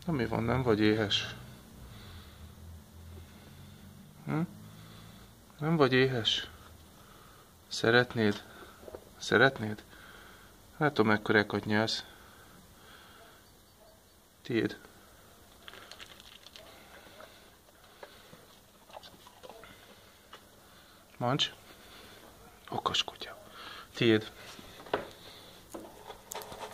Na mi van, nem vagy éhes? Hm? Nem vagy éhes? Szeretnéd? Szeretnéd? Látom, mekkorákat nyelsz. Tiéd. Mancs. Okos kutya. Tiéd.